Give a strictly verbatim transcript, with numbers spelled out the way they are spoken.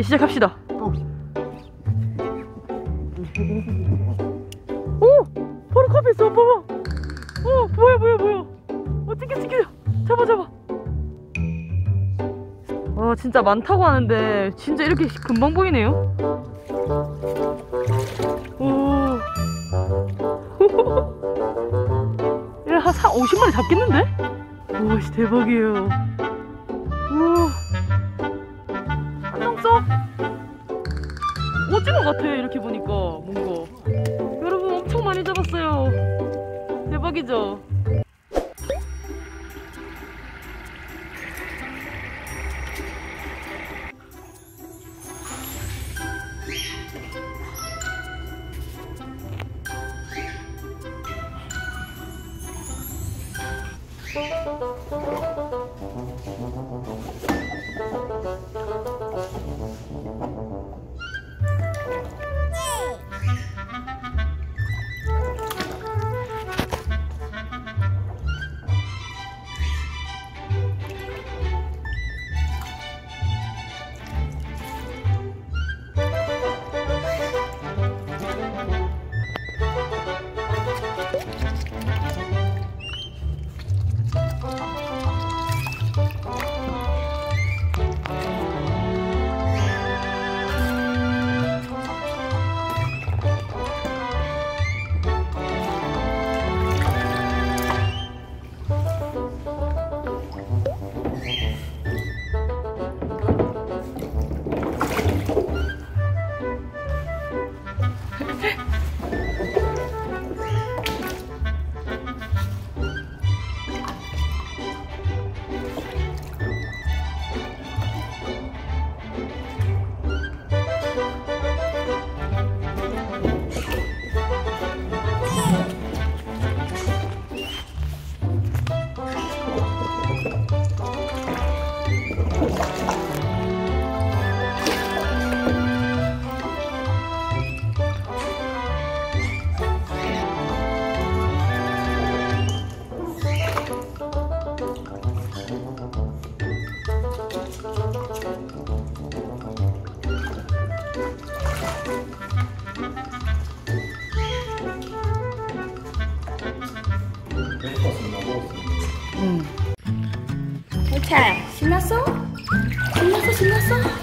시작합시다. 오! 바로 카페 있어. 봐봐. 어, 보여 보여 보여. 어, 찍혀 찍혀. 잡아 잡아. 와, 진짜 많다고 하는데 진짜 이렇게 금방 보이네요. 오. 야, 한 오십 마리 잡겠는데? 오씨, 대박이에요. 우와. 한정 써? 오징어 같아, 이렇게 보니까. 뭔가 여러분, 엄청 많이 잡았어요. 대박이죠? 응. 자, 신났어? 신났어, 신났어?